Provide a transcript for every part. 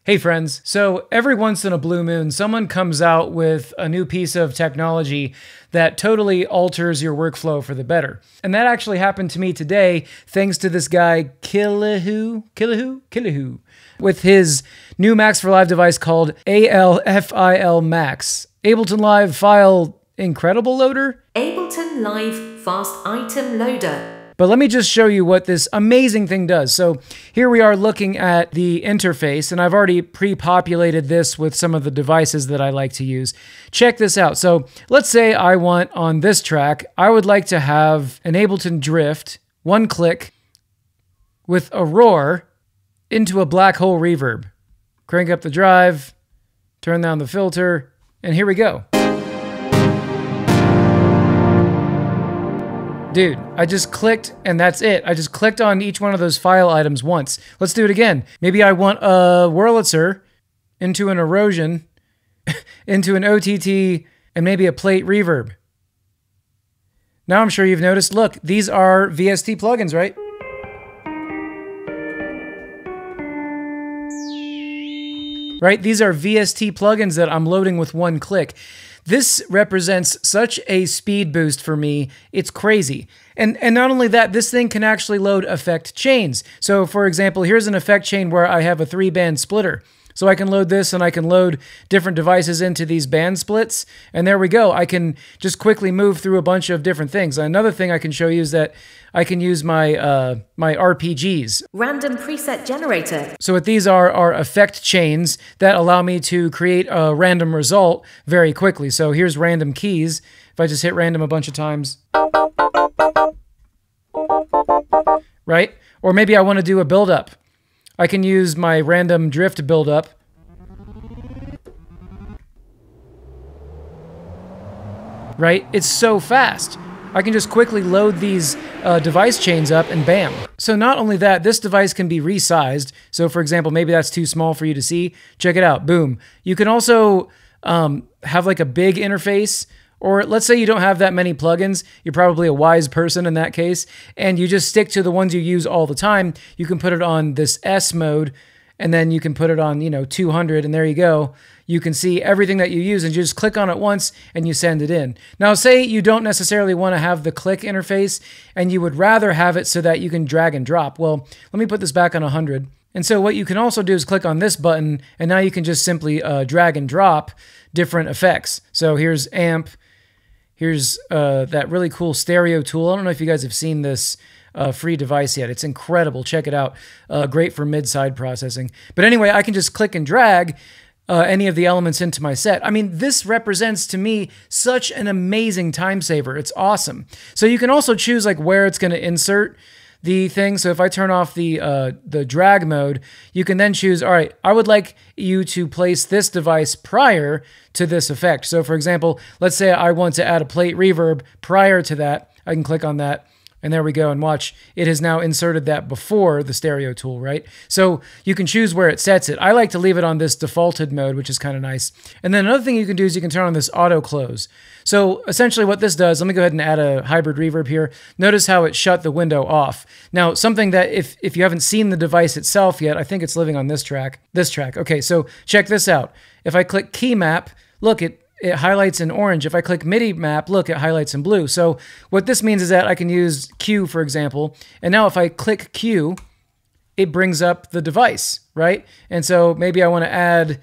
Hey friends, so every once in a blue moon, someone comes out with a new piece of technology that totally alters your workflow for the better. And that actually happened to me today, thanks to this guy, Killahu, with his new Max for Live device called ALFIL Max. Ableton Live File Incredible Loader? Ableton Live Fast Item Loader. But let me just show you what this amazing thing does. So here we are looking at the interface, and I've already pre-populated this with some of the devices that I like to use. Check this out. So let's say I want on this track, I would like to have an Ableton drift, one click, with a roar into a black hole reverb. Crank up the drive, turn down the filter, and here we go. Dude, I just clicked and that's it. I just clicked on each one of those file items once. Let's do it again. Maybe I want a Wurlitzer into an erosion, into an OTT, and maybe a plate reverb. Now I'm sure you've noticed, look, these are VST plugins, right? Right? These are VST plugins that I'm loading with one click. This represents such a speed boost for me, it's crazy. And not only that, this thing can actually load effect chains. So for example, here's an effect chain where I have a 3-band splitter. So I can load this and I can load different devices into these band splits. And there we go. I can just quickly move through a bunch of different things. Another thing I can show you is that I can use my my RPGs. Random preset generator. So what these are effect chains that allow me to create a random result very quickly. So here's random keys. If I just hit random a bunch of times. Right? Or maybe I want to do a build-up. I can use my random drift buildup. Right? It's so fast. I can just quickly load these device chains up and bam. So not only that, this device can be resized. So for example, maybe that's too small for you to see. Check it out. Boom. You can also have like a big interface. Or let's say you don't have that many plugins, you're probably a wise person in that case, and you just stick to the ones you use all the time. You can put it on this S mode, and then you can put it on, 200, and there you go. You can see everything that you use, and you just click on it once, and you send it in. Now, say you don't necessarily want to have the click interface, and you would rather have it so that you can drag and drop. Well, let me put this back on 100. And so what you can also do is click on this button, and now you can just simply drag and drop different effects. So here's amp. Here's that really cool stereo tool. I don't know if you guys have seen this free device yet. It's incredible. Check it out. Great for mid-side processing. But anyway, I can just click and drag any of the elements into my set. I mean, this represents to me such an amazing time saver. It's awesome. So you can also choose like where it's going to insert the thing. So if I turn off the drag mode, you can then choose, all right, I would like you to place this device prior to this effect. So for example, let's say I want to add a plate reverb prior to that. I can click on that. And there we go, and watch, it has now inserted that before the stereo tool, right? So you can choose where it sets it. I like to leave it on this defaulted mode, which is kind of nice. And then another thing you can do is you can turn on this auto close. So essentially what this does, let me go ahead and add a hybrid reverb here. Notice how it shut the window off. Now, something that if you haven't seen the device itself yet, I think it's living on this track. Okay, so check this out. If I click key map, look, it highlights in orange. If I click MIDI map, look, it highlights in blue. So what this means is that I can use Q, for example, and now if I click Q, it brings up the device, right? And so maybe I want to add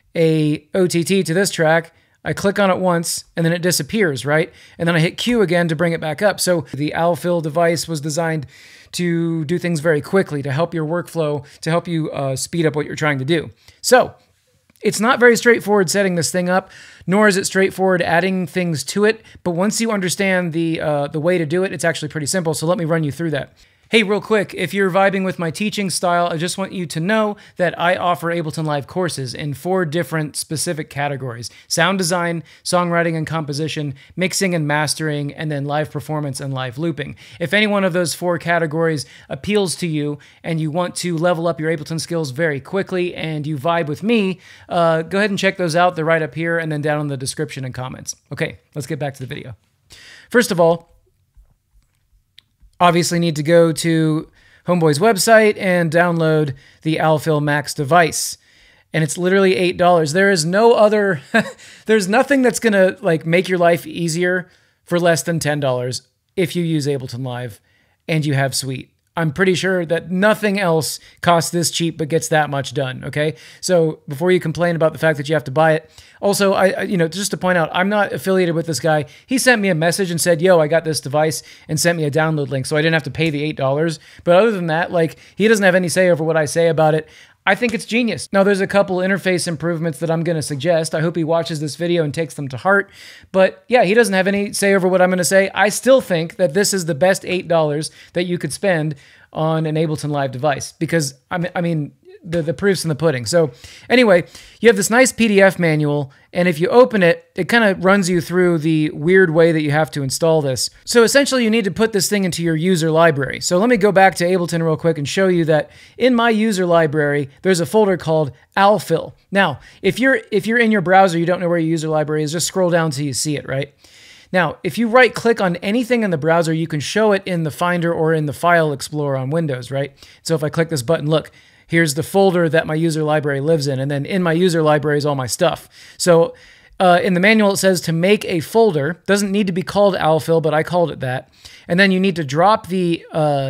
a OTT to this track. I click on it once, and then it disappears, right? And then I hit Q again to bring it back up. So the ALFIL device was designed to do things very quickly, to help your workflow, to help you speed up what you're trying to do. So it's not very straightforward setting this thing up, nor is it straightforward adding things to it. But once you understand the way to do it, it's actually pretty simple. So let me run you through that. Hey, real quick, if you're vibing with my teaching style, I just want you to know that I offer Ableton Live courses in 4 different specific categories: sound design, songwriting and composition, mixing and mastering, and then live performance and live looping. If any one of those 4 categories appeals to you and you want to level up your Ableton skills very quickly and you vibe with me, go ahead and check those out. They're right up here and then down in the description and comments. Okay, let's get back to the video. First of all, obviously need to go to Homeboy's website and download the ALFIL Max device. and it's literally $8. There is no other, there's nothing that's gonna like make your life easier for less than $10 if you use Ableton Live and you have Suite. I'm pretty sure that nothing else costs this cheap but gets that much done, okay? So before you complain about the fact that you have to buy it, also, just to point out, I'm not affiliated with this guy. He sent me a message and said, yo, I got this device, and sent me a download link, so I didn't have to pay the $8. But other than that, like, he doesn't have any say over what I say about it. I think it's genius. Now, there's a couple interface improvements that I'm going to suggest. I hope he watches this video and takes them to heart. But yeah, he doesn't have any say over what I'm going to say. I still think that this is the best $8 that you could spend on an Ableton Live device because, I mean, the proof's in the pudding. So anyway, you have this nice PDF manual, and if you open it, it kind of runs you through the weird way that you have to install this. So essentially, you need to put this thing into your user library. So let me go back to Ableton real quick and show you that in my user library, there's a folder called ALFIL. Now, if you're in your browser, you don't know where your user library is, just scroll down till you see it, right? Now, if you right-click on anything in the browser, you can show it in the Finder or in the File Explorer on Windows, right? So if I click this button, look, here's the folder that my user library lives in, and then in my user library is all my stuff. So in the manual, it says to make a folder. Doesn't need to be called ALFIL, but I called it that. And then you need to drop the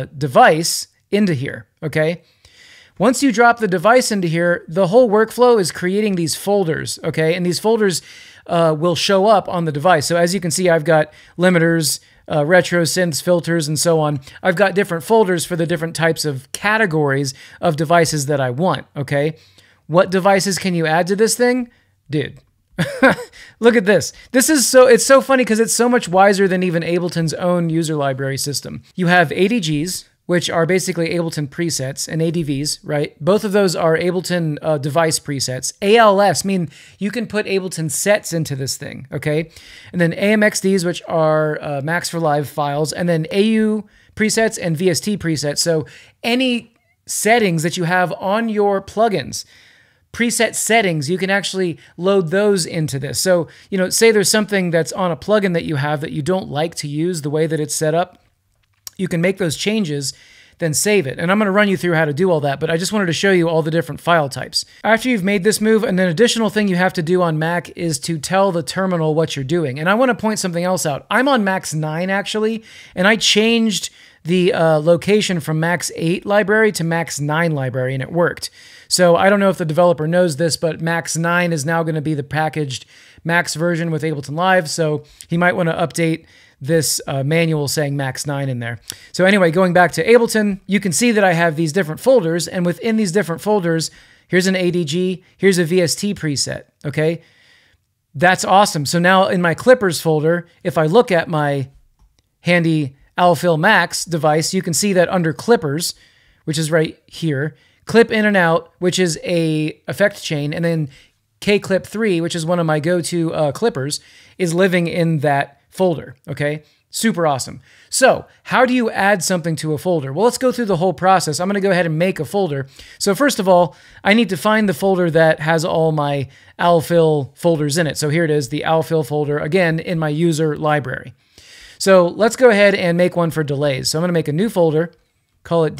device into here, okay? Once you drop the device into here, the whole workflow is creating these folders, okay? And these folders will show up on the device. So as you can see, I've got limiters, retro synths, filters, and so on. I've got different folders for the different types of categories of devices that I want, okay? What devices can you add to this thing? Dude, look at this. It's so funny because it's so much wiser than even Ableton's own user library system. You have ADGs, which are basically Ableton presets, and ADVs, right? Both of those are Ableton device presets. ALS mean you can put Ableton sets into this thing, okay? And then AMXDs, which are Max for Live files, and then AU presets and VST presets. So any settings that you have on your plugins, preset settings, you can actually load those into this. So, say there's something that's on a plugin that you have that you don't like to use the way that it's set up, you can make those changes, then save it. And I'm going to run you through how to do all that, but I just wanted to show you all the different file types. After you've made this move, an additional thing you have to do on Mac is to tell the terminal what you're doing. And I want to point something else out. I'm on Max 9 actually, and I changed the location from Max 8 library to Max 9 library, and it worked. So I don't know if the developer knows this, but Max 9 is now going to be the packaged Max version with Ableton Live, so he might want to update this manual saying Max 9 in there. So anyway, going back to Ableton, you can see that I have these different folders, and within these different folders, here's an ADG, here's a VST preset, okay? That's awesome. So now in my clippers folder, if I look at my handy ALFIL Max device, you can see that under clippers, which is right here, clip in and out, which is a effect chain, and then K-Clip 3, which is one of my go-to clippers, is living in that folder, okay? Super awesome. So how do you add something to a folder? Well, let's go through the whole process. I'm going to go ahead and make a folder. So first of all, I need to find the folder that has all my ALFIL folders in it. So here it is, the ALFIL folder, again, in my user library. So let's go ahead and make one for delays. So I'm going to make a new folder, call it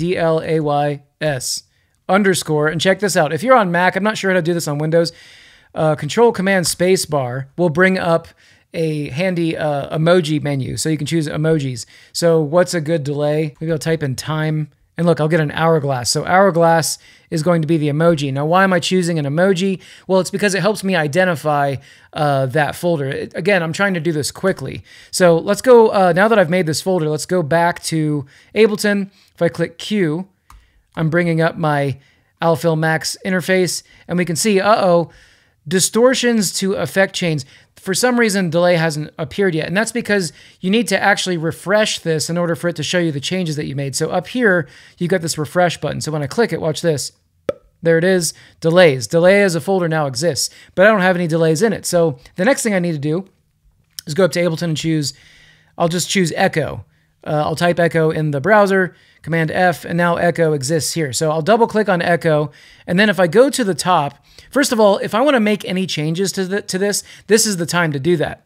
DLAYS _ and check this out. If you're on Mac, I'm not sure how to do this on Windows, Control Command Spacebar will bring up a handy emoji menu, so you can choose emojis. So what's a good delay? Maybe I'll type in time, and look, I'll get an hourglass. So hourglass is going to be the emoji. Now, why am I choosing an emoji? Well, it's because it helps me identify that folder. Again, I'm trying to do this quickly. So let's go, now that I've made this folder, let's go back to Ableton. If I click Q, I'm bringing up my ALFIL Max interface, and we can see, distortions to effect chains. For some reason, delay hasn't appeared yet, and that's because you need to actually refresh this in order for it to show you the changes that you made. So up here, you've got this refresh button. So when I click it, watch this. There it is, delays. Delay as a folder now exists, but I don't have any delays in it. So the next thing I need to do is go up to Ableton and I'll just choose Echo. I'll type Echo in the browser, Command F, and now Echo exists here. So I'll double click on Echo, and then if I go to the top, first of all, if I want to make any changes to this, this is the time to do that.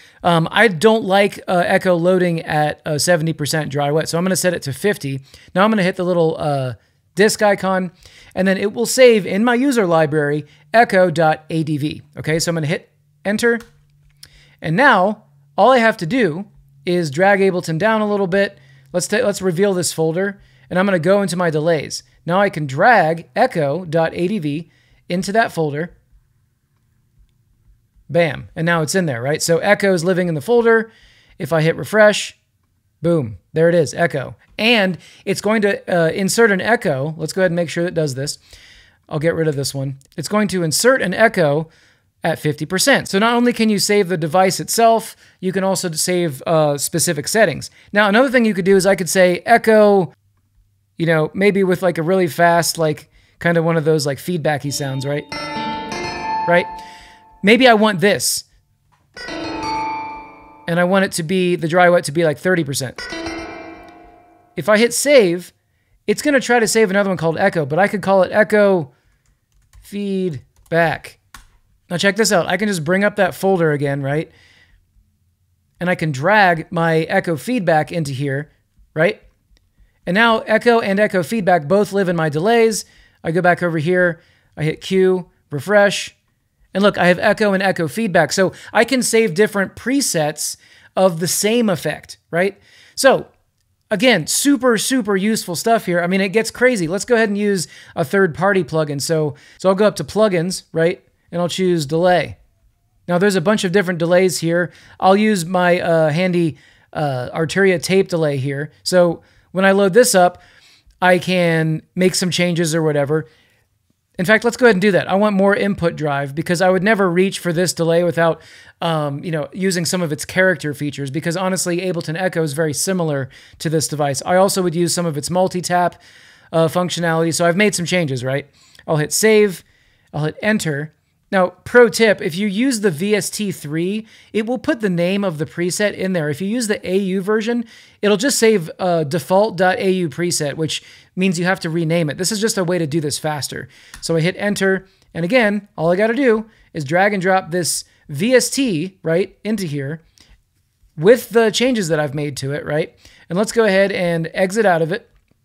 I don't like Echo loading at 70% dry wet, so I'm going to set it to 50. Now I'm going to hit the little disk icon, and then it will save in my user library echo.adv. Okay, so I'm going to hit enter. And now all I have to do is drag Ableton down a little bit. Let's reveal this folder, and I'm going to go into my delays. Now I can drag echo.adv into that folder. Bam. And now it's in there, right? So echo is living in the folder. If I hit refresh, boom, there it is, echo. And it's going to insert an echo. Let's go ahead and make sure it does this. I'll get rid of this one. It's going to insert an echo at 50%. So not only can you save the device itself, you can also save specific settings. Now, another thing you could do is I could say echo, you know, maybe with like a really fast, like kind of one of those like feedbacky sounds, right? Right? Maybe I want this. And I want it to be, the dry wet to be like 30%. If I hit save, it's going to try to save another one called echo, but I could call it echo feedback. Now check this out. I can just bring up that folder again, right? And I can drag my echo feedback into here, right? And now echo and echo feedback both live in my delays. I go back over here, I hit Q, refresh, and look, I have echo and echo feedback. So I can save different presets of the same effect, right? So again, super, super useful stuff here. I mean, it gets crazy. Let's go ahead and use a third-party plugin. So I'll go up to plugins, right? And I'll choose delay. Now there's a bunch of different delays here. I'll use my handy Arturia tape delay here. So when I load this up, I can make some changes or whatever. In fact, let's go ahead and do that. I want more input drive because I would never reach for this delay without you know, using some of its character features, because honestly, Ableton Echo is very similar to this device. I also would use some of its multi-tap functionality. So I've made some changes, right? I'll hit save. I'll hit enter. Now, pro tip, if you use the VST3, it will put the name of the preset in there. If you use the AU version, it'll just save default.au preset, which means you have to rename it. This is just a way to do this faster. So I hit enter, and again, all I got to do is drag and drop this VST, right, into here with the changes that I've made to it, right? And let's go ahead and exit out of it.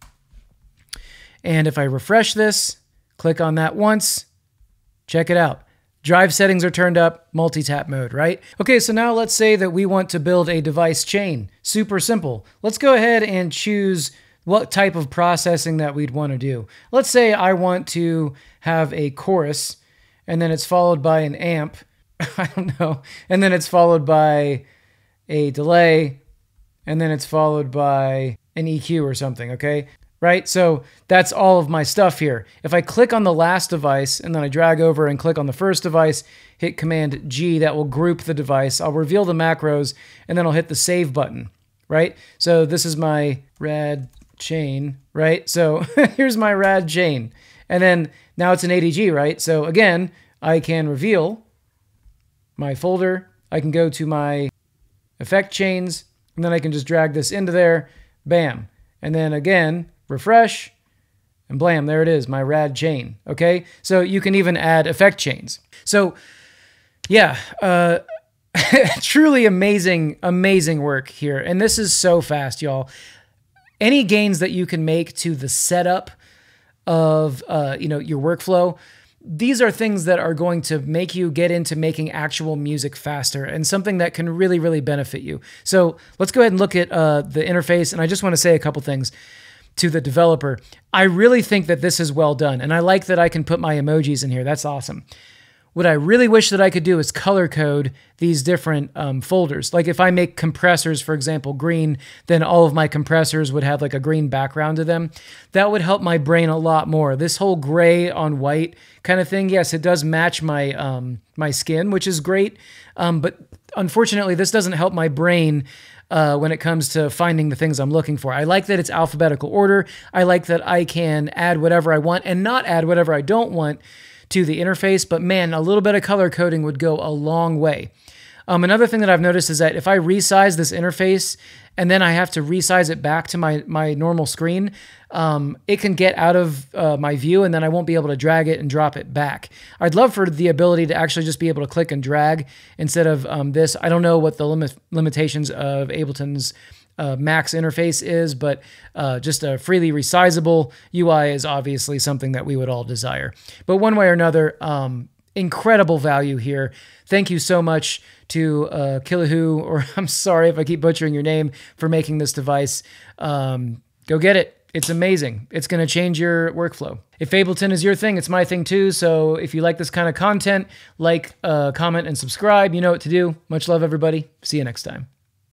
And if I refresh this, click on that once, check it out. Drive settings are turned up, multi-tap mode, right? Okay, so now let's say that we want to build a device chain. Super simple. Let's go ahead and choose what type of processing that we'd want to do. Let's say I want to have a chorus, and then it's followed by an amp, I don't know, and then it's followed by a delay, and then it's followed by an EQ or something, okay? Right? So that's all of my stuff here. If I click on the last device and then I drag over and click on the first device, hit Command G, that will group the device. I'll reveal the macros and then I'll hit the save button, right? So this is my rad chain, right? So here's my rad chain. And then now it's an ADG, right? So again, I can reveal my folder. I can go to my effect chains and then I can just drag this into there. Bam. And then again, refresh, and blam, there it is, my rad chain, okay? So you can even add effect chains. So yeah, truly amazing, amazing work here. And this is so fast, y'all. Any gains that you can make to the setup of you know, your workflow, these are things that are going to make you get into making actual music faster and something that can really, really benefit you. So let's go ahead and look at the interface. And I just want to say a couple things to the developer. I really think that this is well done. And I like that I can put my emojis in here. That's awesome. What I really wish that I could do is color code these different folders. Like if I make compressors, for example, green, then all of my compressors would have like a green background to them. That would help my brain a lot more. This whole gray on white kind of thing, yes, it does match my my skin, which is great. But unfortunately, this doesn't help my brain when it comes to finding the things I'm looking for. I like that it's alphabetical order. I like that I can add whatever I want and not add whatever I don't want to the interface, but man, a little bit of color coding would go a long way. Another thing that I've noticed is that if I resize this interface and then I have to resize it back to my normal screen, it can get out of my view and then I won't be able to drag it and drop it back. I'd love for the ability to actually just be able to click and drag instead of this. I don't know what the limitations of Ableton's Mac's interface is, but just a freely resizable UI is obviously something that we would all desire. But one way or another, incredible value here. Thank you so much to Killahu, or I'm sorry if I keep butchering your name, for making this device. Go get it. It's amazing. It's going to change your workflow. If Ableton is your thing, it's my thing too. So if you like this kind of content, like, comment, and subscribe. You know what to do. Much love, everybody. See you next time.